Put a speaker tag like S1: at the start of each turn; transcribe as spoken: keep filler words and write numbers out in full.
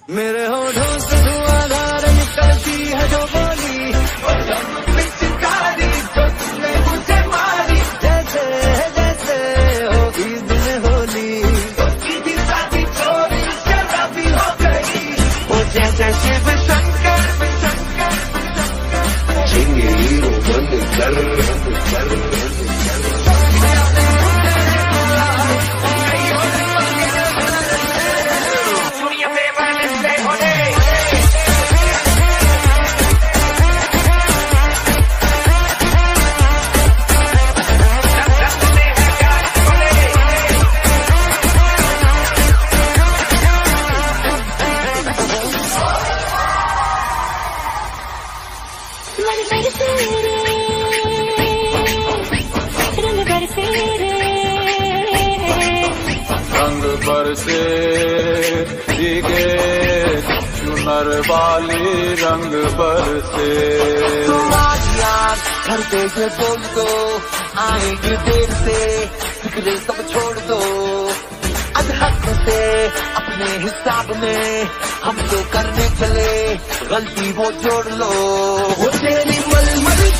S1: मेरे होठों से धुआंधार निकलती है जो बोली, पिचकारी जो तुमने मुझे मारी, जैसे जैसे होगी दिन होली, तो सीधी साधी चोरी शराबी हो गई। वो जैसे शिव शंकर जिंगे हीरो बन कर कर
S2: रंग बरसे भीगे चुनर वाली रंग बरसे।
S1: तुम आज यार घर पे ये बोल दो, आएंगे देर से फिक्रे सब छोड़ दो, अधहक से अपने हिसाब में हम तो करने चले, गलती वो जोड़ लो। वो तेरी मलमल